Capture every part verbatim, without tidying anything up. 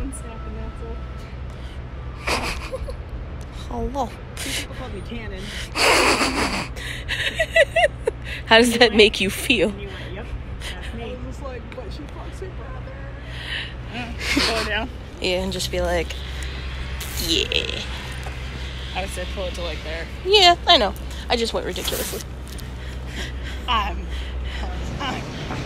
one snapping, that's all. Hello. People call me Cannon. How does that make you feel? And you went, yep, that's me. I was just like, but she fucks her brother. Pull it down. Yeah, and just be like, yeah. I would say pull it to like there. Yeah, I know. I just went ridiculously. I'm. I'm.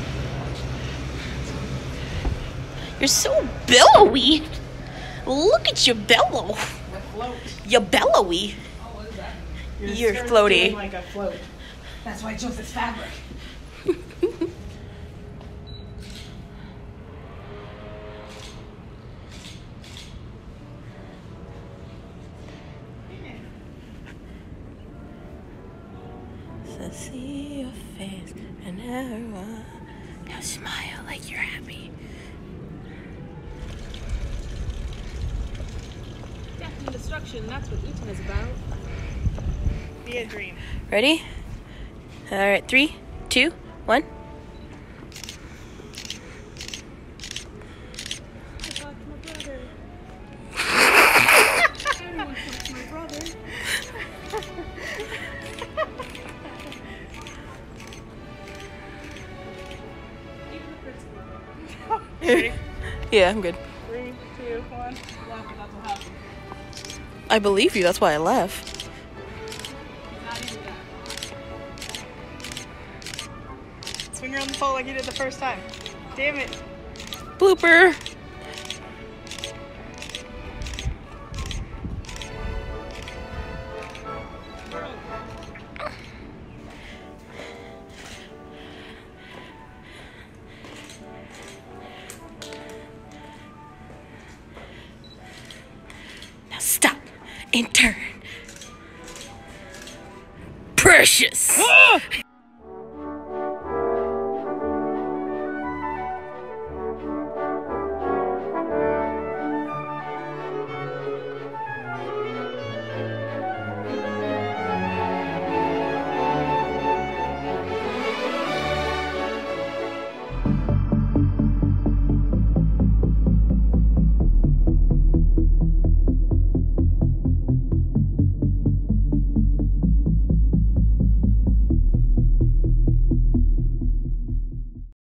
You're so billowy. Look at you bellow. I float. You're bellowy. Oh, what is that? You're skirt's floaty. doing like I float. That's why I chose this fabric. So see your face and everyone. Now smile like you're happy. Death and destruction, that's what Eton is about. Be a dream. Ready? All right, three, two, one. I talked to my brother. Everyone talks to my brother. Even the principal. Ready? Yeah, I'm good. Three, two, one. Laugh, but that's what happened. I believe you. That's why I laugh. Not even that. Swing her on the pole like you did the first time. Damn it. Blooper. Now stop and turn. Precious.